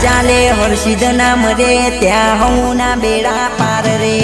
ચાલે હર્ષિદ નામ રે ત્યાં હું ના બેડા પાર રે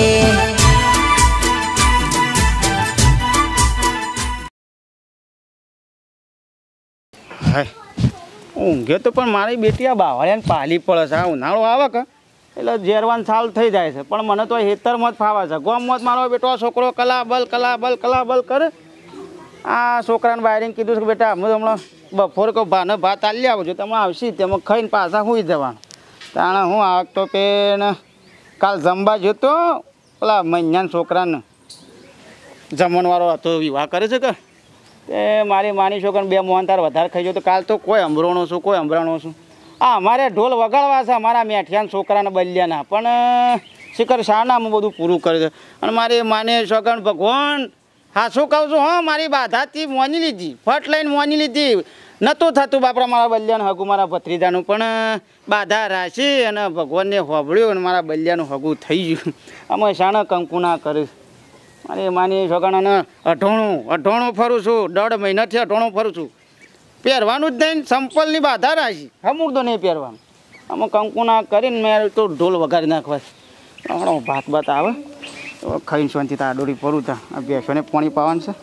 ઊંઘે તો પણ મારી બેટી આ બાવળિયાને પાલી પડે છે. આ ઉનાળો આવે કે એટલે ઝેરવાન સાલ થઈ જાય છે, પણ મને તો હેતરમાં જ ફાવે છે. ગોમમાં જ મારો બેટો છોકરો કલાબલ કરે. આ છોકરાને વાયરિંગ કીધું છે કે બેટા અમે હમણાં બપોરે કહું ભાને ભાત આલી આવું છું, તમે આવશી તેમાં ખાઈને પાછા સુઈ જવાનું. તાણે હું આવતો પેને કાલ જમવા જોતો પેલા મહિનાના છોકરાને જમણવાળો હતો વિવાહ કરે છે કે એ મારી માની છોકરાને 2 મોહનથાર વધારે ખાઈ ગયો તો કાલ તો કોઈ અંભરાણો છું. આ અમારે ઢોલ વગાડવા છે અમારા મેઠિયાના છોકરાને બલ્યાના, પણ શિખર શાળામાં બધું પૂરું કરે છે. અને મારી માની છોકરાને ભગવાન હા શું કહું છું, હા મારી બાધાથી મોની લીધી, ફટ લઈને મોની લીધી. નહોતું થતું બાપરા મારા બલ્યાનું હગું મારા ભત્રીજાનું, પણ બાધા રાશી અને ભગવાનને હોબળ્યું અને મારા બલ્યાનું હગું થઈ ગયું. અમે શાણા કંકુના કરીશ. મારી માની છોકરાને અઢોણું ફરું છું, 1.5 મહિનાથી અઢોણું ફરું છું. પહેરવાનું જ નહીં, સંપલની બાધા રાશી, હમુર તો નહીં પહેરવાનું. અમે કંકુના કરીને મેં તો ઢોલ વગાડી નાખવા. ભાત આવે તો ખાઈને શાંતિ તાડોરી ફરું તા. આ ભેંસોને પાણી પાવાનું છે.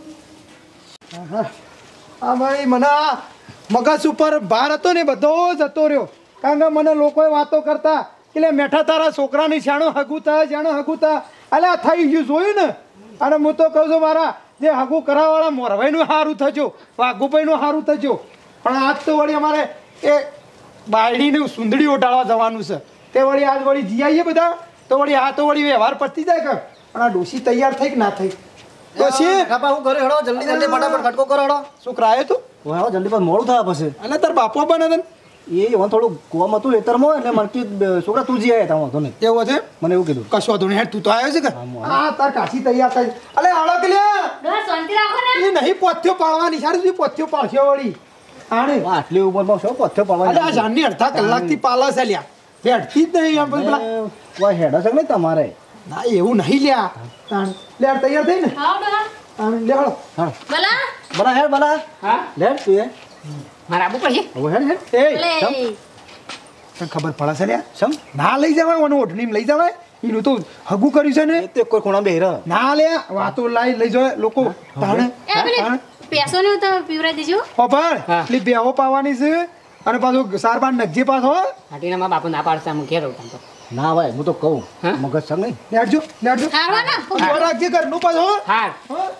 હા ભાઈ, મને મગજ ઉપર ભાર હતો ને બધો જતો રહ્યો. કારણ કે મને લોકોએ વાતો કરતા એટલે મેઠા તારા છોકરાની શાણો હગું થાય અલ્યા થઈ ગયું જોયું ને. અને હું તો કહું છું મારા જે હગું કરાવવાળા મોરભાઈનું સારું થજો, વાઘુભાઈનું સારું થજો. પણ આજ તો વળી અમારે એ બાયડીને સુંદડી ઓટાળવા જવાનું છે. તે વળી આજ વળી જી આવીએ બધા તો વળી આ તો વળી વ્યવહાર પતી જાય કે. અને આ ડોસી તૈયાર થઈ કે ના થઈ? ડોસી હું ઘરે હેડો જલ્દી ફટાફટ ખટકો કરો હેડો. શું કરાયો તું? હેડો જલ્દી પણ મોડું થયા પછી. અને તાર બાપો બને તને એ થોડું કોમ હતું ખેતરમાં એટલે મને છોકરા તું જી આવ્યા હતા વાંધો નહીં. એવું છે? મને એવું કીધું. કશો વાંધો નહીં, તું તો આવ્યો છે કે? હા તાર કાશી તૈયાર થઈ. અલે આળો કે લે શાંતિ રાખો ને. એ નહીં પોથ્યો પાડવાની સારી સુધી પોથ્યો પાડશો વળી. આણે આટલી ઉંમરમાં શું પથ્થર પાડવાની? અલે આ જાનની અડધા કલાકથી પાલા છે લ્યા, બેઠતી જ નહીં. આમ પેલા કોઈ હેડો છે નહીં તમારે? ના એવું નહીં લ્યા. લે તૈયાર થઈ ને? હા ડોહા. લે હળો બલા હેડ બલા. હા લે તું એ મારા આબુ પડશે. હવે હેડ એ લે તને ખબર પડે છે લ્યા? સમ ના લઈ જવાય ઓને ઓઢણીમાં લઈ જવાય. એનું તો હગું કર્યું છે ને. તે કોઈ ખૂણા બેહી રહ્યો ના લ્યા વાતો લઈ જાય લોકો. તાણે એ પેલી પેસો ને તો પીવરાઈ દેજો. ઓ ભાઈ એટલી બેહો પાવાની છે. અને પાછું સારબાર નગજી પાછો હાટીના મા બાપુ ના પાડશે હું ઘેર રહું તો ના ભાઈ હું તો કહું મગજ સર નહીં. લેડજો હારવાના રાખજે ઘરનું પાછો. હા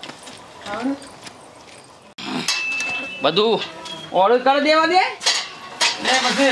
બધું ઓર્ડર કરી દેવા દે ને પછી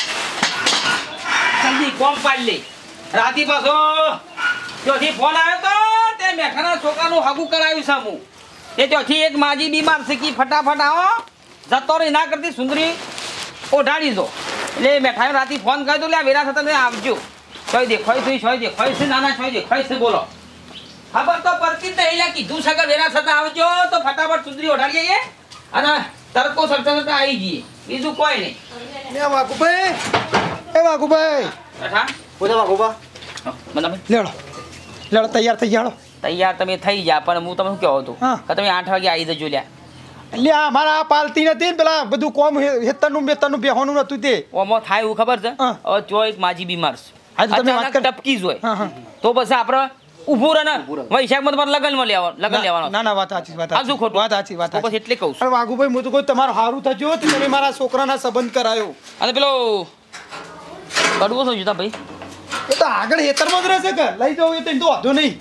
જલ્દી કોમ પાડી લે. રાતી પાછો ત્યાંથી ફોન આવ્યો તો તે મેઠાના છોકરાનું હગું કરાવ્યું છે હું. એ ત્યાંથી એક માજી બીમાર શીખી ફટાફટ આવો જતો રહી ના કરતી સુંદરી ઓઢાડી દો. એટલે મેઠાએ રાતી ફોન કર્યો તો લે વેરા થતા આવજો. છોય દેખાય છે નાના છોય દેખાય છે બોલો. ખબર તો પડતી જ નહીં કીધું છે કે વેરા થતા આવજો તો ફટાફટ સુંદરી ઓઢાડી જઈએ અને તરકો સરતા આવી જઈએ, બીજું કોઈ નહીં. એ વાઘુભાઈ, એ વાઘુભાઈ પૂછા બાપા લેડો લેડો તૈયાર થઈ જાડો. તૈયાર તમે થઈ જા, પણ હું તમે શું કહેવો હતું કે તમે 8 વાગે આવી જજો લ્યા. લ્યા મારા આ પાલતી નથી ને પેલા બધું કોમ હેતરનું બેહોનું નતું તે ઓમાં થાય એવું ખબર છે. હવે જો એક માજી બીમાર છે, તમે વાત ટપકી જ હોય તો પછી આપણે ઊભું રહે ને વૈશાખમાં તમારે લગન લેવાનો. ના ના વાત સાચી વાત શું ખોટું? વાત સાચી વાત. પછી એટલે કહું છું. અરે વાઘુભાઈ હું તો કોઈ તમારું સારું થજો તો તમે મારા છોકરાના સંબંધ કરાયો. અને પેલો કડવો શું જોતા ભાઈ એ તો આગળ હેતરમાં જ રહેશે કે લઈ જાવ એ તો વાંધો નહીં.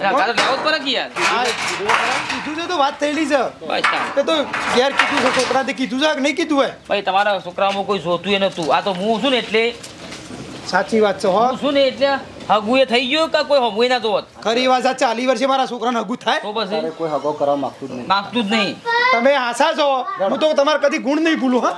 કીધું છે તો વાત થયેલી છે. એ તો ઘેર કીધું છે છોકરાને કીધું છે કે નહીં કીધું હોય? ભાઈ તમારા છોકરામાં કોઈ જોતું નતું. આ તો હું છું ને એટલે સાચી વાત છે. હો શું ને એટલે હગુએ થઈ ગયું કે કોઈ હગુએ ના જોત. ખરી વાત. 40 વર્ષે મારા છોકરાને હગું થાય તો પછી કોઈ હગો કરવા માંગતું જ નહીં. તમે આશા છો. હું તો તમારે કદી ગુણ નહીં ભૂલું. હા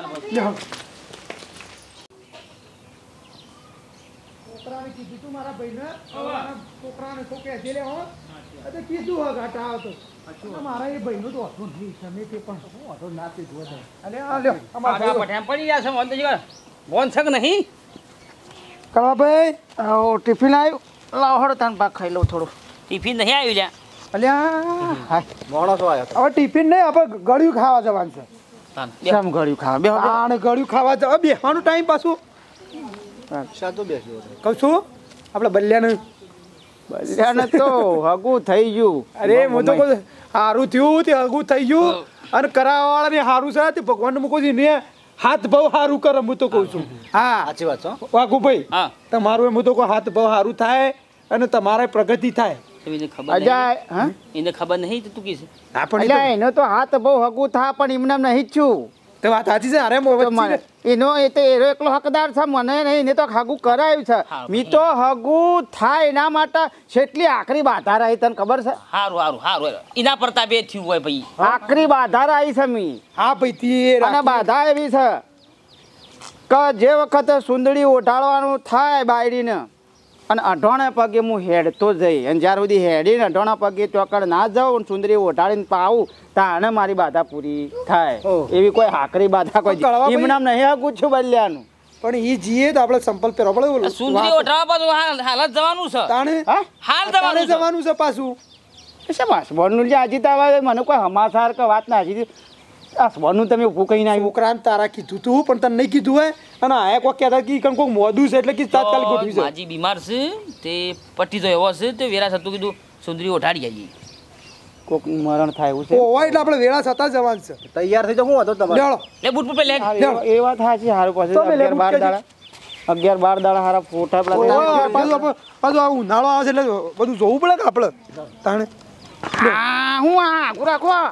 છોકરાને કીધું તું મારા ભાઈને છોકરાને શું કહે લે હો અરે કીધું હો ઘાટા હતો મારા એ ભાઈનું તો હતું નહીં. તમે તે પણ શું હતો ના તે જોવા અને આ લ્યો અમારા પઠાણ પડી ગયા છે મન તો બોન છે કે નહીં? કળાભાઈ ટિફિન આવ્યું. લાવ હળો તાન પાક ખાઈ લઉં થોડું. ટિફિન નહીં આવ્યું લ્યા. અલ્યા માણસો આવ્યા હવે ટિફિન નહીં આપણે ગળ્યું ખાવા જવાનું છે. કેમ ગળ્યું ખાવા? ગળ્યું ખાવા જવા બેસવાનું ટાઈમ પાછું સાચો બેસ્યો કહું છું આપણે બલ્યાને બલ્યાને તો હગું થઈ ગયું. અરે હું તો કહું સારું થયું તે હગું થઈ ગયું અને કરાવવાળાને સારું છે તે ભગવાન મૂકો છે ને હાથ ભાવ સારું કરે હું તો કહું છું. હા સાચી વાત છે વાઘુભાઈ હા તમારું એમ તો કહું હાથ ભાવ સારું થાય અને તમારે પ્રગતિ થાય. એને ખબર અજાય હા એને ખબર નહીં તો તું કીધું અલ્યા એનો તો હાથ બહુ હગું થા પણ એમને નહીં છું. તો વાત સાચી છે અરે તો મને એનો એ તો એનો એકલો હકદાર છે મને નહીં એને તો હગું કરાયું છે. મી તો હગું થાય એના માટે કેટલી આખરી બાધા રહી તને ખબર છે? સારું સારું સારું એના પરતા બે થયું હોય ભાઈ આખરી બાધા રહી છે મી. હા ભાઈ તી અને બાધા એવી છે કે જે વખતે સુંદડી ઓઢાડવાનું થાય બાયડીને અને અઢોણા પગે હું હેડતો જઈ અને જ્યાર સુધી હેડીને અઢોણા પગે ચોકડ ના જાઉં અને સુંદરી ઓઢાડીને પાવું તાણે મારી બાધા પૂરી થાય. એવી કોઈ હાકરી બાધા કોઈ એમનામ નહીં હગું છું બલ્યાનું. પણ એ જીએ તો આપણે સંપલ પહેરવો પડે. સુંદરી ઓઢાવા પાછું હાલ જ જવાનું છે તાણે હા હાલ તાણે જવાનું છે જવાનું છે પાછું. શાબાશ બોનનું જે આજી તાવા મને કોઈ હમાસાર કે વાત ના આજી આ બોનનું તમે ઊભું કહીને આવ્યું. છોકરાને તારા કીધું તું પણ તને નહીં કીધું હોય અને આયા કોઈ કહેતા કે કંઈક કોઈ મોદું છે એટલે કે તાત્કાલિક ગોઠવી છે. માજી બીમાર છે તે પટ્ટી તો એવો છે તે વેરા હતું કીધું સુંદરી ઓઢાડી આવીએ કોકનું મરણ થાય એવું છે. હોય એટલે આપણે વેળા થતા જવાનું છે. તૈયાર થઈ જાવ હું હતો તમારે લેવડો લે બૂટ બૂટ લે એ વાત સાચી સારું પછી તો પેલે 11-12 દાડા 11-12 દાડા હારા ફોટા ઓય, પાછું આ ઉનાળો આવે છે એટલે બધું જોવું પડે કે આપણે તાણે હું આ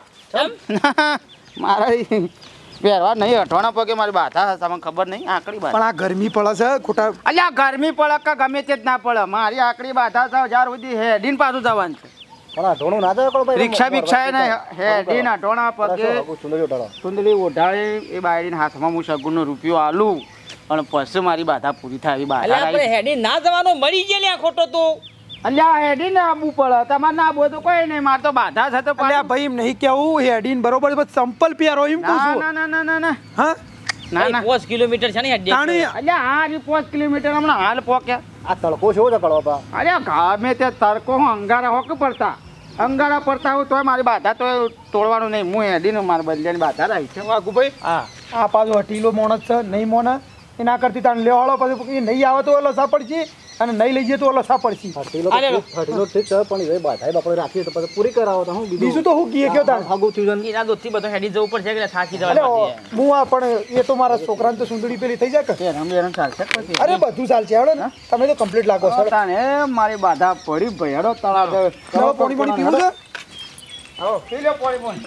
રાખો મારા પહેરવા નહીં અઠવાણા પગે મારી બાધા હશે તમને ખબર નહીં આકડી બાધા. પણ આ ગરમી પડે છે ખોટા અલ્યા ગરમી પડે કે ગમે તે જ ના પડે મારી આકડી બાધા છે જ્યાર સુધી હેડીને પાછું જવાનું છે. પણ આ ઢોણું ના જાય પણ ભાઈ રિક્ષા બિક્ષા ને હેડીને અઠવાણા પગે સુંદરી ઉઠાડો સુંદરી ઓઢાળી એ બાયડીને હાથમાં હું સગુનનો રૂપિયો આલું અને પછી મારી બાધા પૂરી થાય એવી એટલે બાધા આપણે હેડી ના જવાનો મરી ગયા ખોટો તો અલ્યા હેડીને આવવું પડે તમારે ના બોલ તો કોઈ નહીં મારે તો બાધા છે તો અલ્યા ભાઈ એમ નહીં કેવું હેડીન બરોબર બસ સંપલ પહેરો એમ કહું છું. ના ના ના ના ના હા ના ના 5 કિલોમીટર છે ને હેડી તાણે અલ્યા આ 5 કિલોમીટર હમણાં હાલ પોક્યા. આ તડકો છે તો કળવા પા અરે ગમે તે તડકો હું અંગારા હોક પડતા અંગારા પડતા હોય તોય મારી બાધા તો તોડવાનું નહીં હું હેડીને મારી બદલાની બાધા રહી છે. વાઘુભાઈ આ પાછો હટીલો માણસ છે નહીં મોના એના કરતી તાણ લેવાળો પછી નહીં આવે તો લસા પડશે અને નહીં લઈ જઈએ તો લસા પડશે. હટીલો ઠીક છે પણ એ બાધાઈ બાપડે રાખીએ તો પછી પૂરી કરાવો તો હું બીજું તો હું કીએ કયો તાણ હગું થયું છે એના દોસ્તી બધો હેડી જવું પડશે કે થાકી અરે જવાનું હું આ પણ એ તો મારા છોકરાને તો સુંદરી પેલી થઈ જાય કે રમ ચાલશે પછી. અરે બધું ચાલશે હેડો ને તમે તો કમ્પ્લીટ લાગો સર. તાને મારી બાધા પડી ભયાડો તળાવ પાણી પાણી પીવું છે આવો પી લો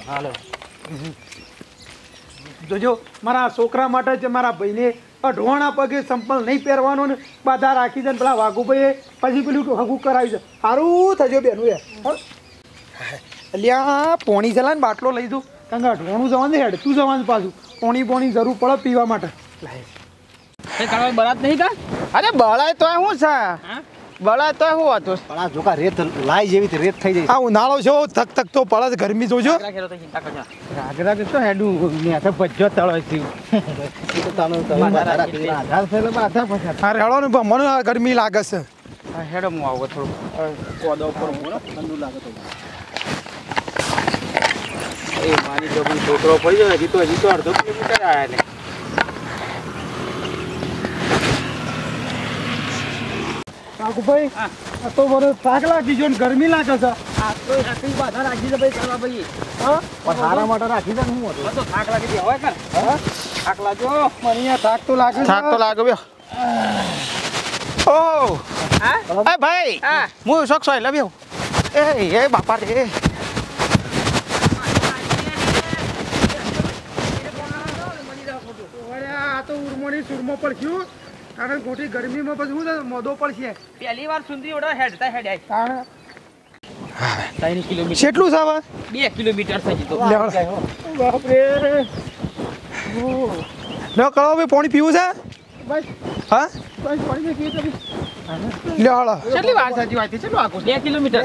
પાણી. જોજો મારા છોકરા માટે જ મારા ભાઈને અઢવાણા પગે સંપલ નહીં પહેરવાનો ને બાધા રાખી છે ને પેલા વાઘુભાઈએ પછી પેલું હગું કરાવી છે સારું થજો બેનું એ અલ્યા પોણી ચલા ને બાટલો લઈ દઉં કારણ કે અઢવાણું જવાનું છે હેડ તું જવાનું પાછું પોણી જરૂર પડે પીવા માટે. બરાત નહીં કા અરે બળાય તોય શું છે બળાય તોય શું હતું પણ આ જોકા રેત લાઈ જેવી રેત થઈ જાય આ ઉનાળો છે થક થક તો પડે છે ગરમી જોજો. રાગ રાગ તો હેડું મેં ભજ્જો તળો થયું આધાર છે એટલે બાધા પછી હા રેડો ને મને આ ગરમી લાગે છે. હેડો હું આવું થોડું કોદા ઉપર ઠંડુ લાગે તો એ મારી જબું છોકરો પડી જાય હજી તો અડધો કિલોમીટર આવ્યા ને વાઘુભાઈ આ તો મને થાક લાગી ગયો ને ગરમી લાગે છે. આ તો આખી બાધા રાખી છે ભાઈ કરવા ભાઈ હા પણ સારા માટે રાખી છે ને હું હતો તો થાક લાગી દે હોય કર થાક લાગ્યો મને અહીંયા થાક તો લાગે છે. થાક તો લાગ્યો ઓ હા એ ભાઈ હું શોખ સોય લવ્યો એ બાપા રે આ તો ઉર્મોની સુરમો પર થયું કારણ ખોટી ગરમીમાં પછી શું મોદો પડશે. પહેલી વાર સુંદરી ઓડા હેડતા હેડ્યા કારણ 3 કિલોમીટર કેટલું છે હવે 2 કિલોમીટર થઈ જતો બાપરે લ્યો કળો ભાઈ પાણી પીવું છે હા લ્યો હળો કેટલી વાર સાચી વાત છે ચલો આખું 2 કિલોમીટર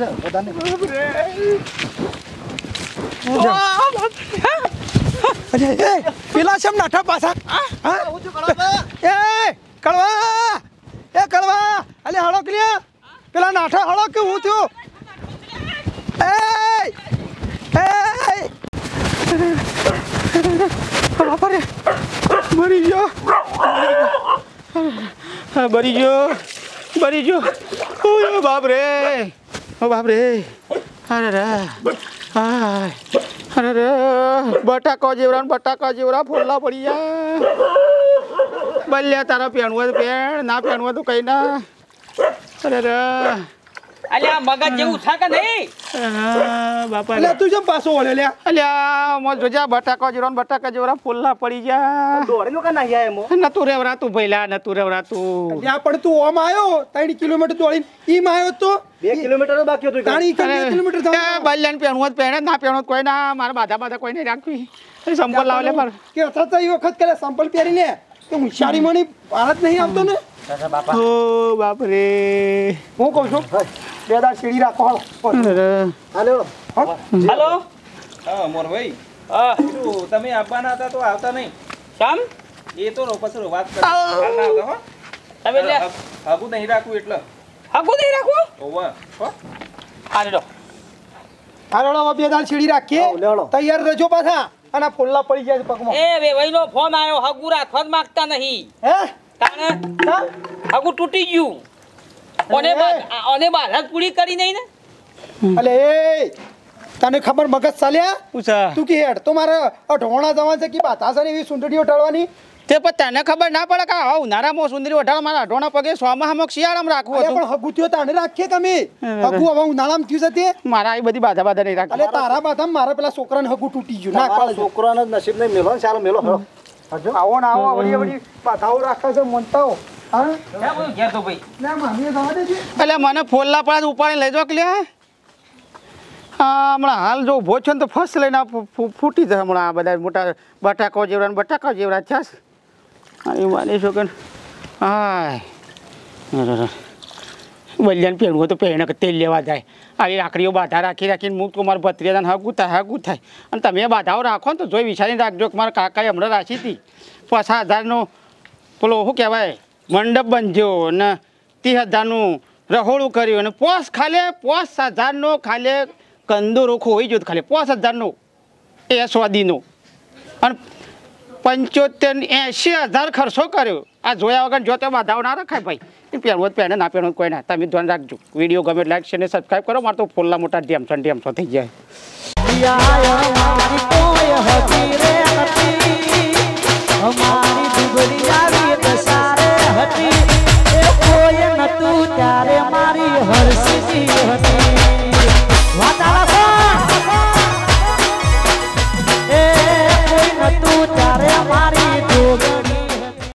અરે એ પેલા છે નાઠા પાછા હા એ કળવા અલે હળો ક્લિયર પેલા નાઠા હળો કે હું થયું બાપા રે મરી ગયો બરી ગયો ઓ બાપ રે અરે રે અરે રે બટાકા જેવડા ફોડલા પડી ગયા બલ્યા તારા પહેણવું હોય તો પહેણ ના પહેણવું હોય તો કઈ ના અરે રે અલ્યા મગજ જેવું છે કે નહીં બાપા એટલે તું જેમ પાછો વળ્યો લ્યા અલ્યા મોજ જોજા બટાકા જેવડા ફોડલા પડી ગયા દોડી નો કે ના આયા એમો નતું રેવરાતું ભઈલા નતું રેવરાતું ત્યાં પણ તું ઓમ આવ્યો 3 કિલોમીટર દોડીને ઈમ આવ્યો તો 2 કિલોમીટર બાકી હતું તાણી 2 કિલોમીટર જવાનું. બલ્યાને પહેણવું હોય તો પહેણે ના પહેણવું હોય તો કોઈ ના મારા બાધા કોઈ નહીં રાખવી સંપલ લાવ લે મારે કે અથા એ વખત કરે સંપલ પહેરી લે કે હોશિયારી મણી ભારત નહીં આવતો ને ઓ બાપ રે હું કહું છું બે દાડ સીડી રાખો હાલો હાલો હા મોરભાઈ હા તમે આવવાના હતા તો આવતા નહીં શામ એ તો પછી વાત કરી હાલ ના આવતા હો તમે લે આગું નહીં રાખવું એટલે હગું નહીં રાખવું ઓવા હો હાલે દો હાલો બે દાડ સીડી રાખીએ હાલો, લેવડો. તૈયાર રહેજો પાછા અને આ ફોલ્લા પડી જાય છે પગમાં એ વેવાઈનો ફોન આવ્યો હગું રાખવા જ માંગતા નહીં હે તાણે હા? હગું તૂટી ગયું ઓને બાર પૂરી કરી નહીં ને અલે એ તને ખબર મગજ ચાલ્યા પૂછા તું કે હેડ તો મારે ઢોણા જવાનું છે કે બાતા છે ને એવી સુંદરીઓ ટાળવાની તે પણ તને ખબર ના પડે કે આ ઉનાળામાં સુંદરી વઢાળ મારા અઢોણા પગે સોમાહામાં શિયાળામાં રાખવું અરે હતું પણ હગુતીઓ તાને રાખીએ કે અમે હગુ હવે ઉનાળામાં થયું છે તે મારા આવી બધી બાધા નહીં રાખી અલે તારા બાધામાં મારા પેલા છોકરાને હગુ તૂટી ગયું ના મારા પાડે છોકરાનો જ નસીબ નહીં મેલો ને ચાલો મેલો હળો આવો ને આવો વળી વળી બાધાઓ રાખે છે મનતાઓ હા ક્યાં બોલ ઘેર તો ભાઈ ના મામીએ જવા દેજે એટલે મને ફોલ્લા પાડ ઉપાડી લઈ જો કે લે હા હમણાં હાલ જો ઉભો છો ને તો ફર્સ્ટ લઈને ફૂટી જાય હમણાં આ બધા મોટા બટાકા જેવડા છે એ માની છો કે હાય બલિયાને પહેરવું હોય તો પહેણે કે તેલ લેવા જાય આવી રાખડીઓ બાધા રાખીને હું તો મારા ભત્રીજાને હગું થાય અને તમે બાધાઓ રાખો ને તો જોઈ વિચારીને રાખજો કે મારા કાકાએ હમણાં રાખી હતી 50,000નો પેલો શું કહેવાય મંડપ બંધ્યો અને 30,000નું રહોળું કર્યું અને 5,000નો ખાલી કંદોરો ખોઈ ગયો ખાલી 5,000નો એ સ્વાદીનો અને 75-80,000 ખર્ચો કર્યો આ જોયા વગર જો તે બાધાઓ ના રખાય ભાઈ એ પહેરવું પહેણે ના પહેરવું કોઈ ના તમે ધ્યાન રાખજો વિડીયો ગમે લાઈક શેર ને સબસ્ક્રાઈબ કરો મારે તો ફોલ્લા મોટા ડેમસો થઈ જાય અમારી દુબળી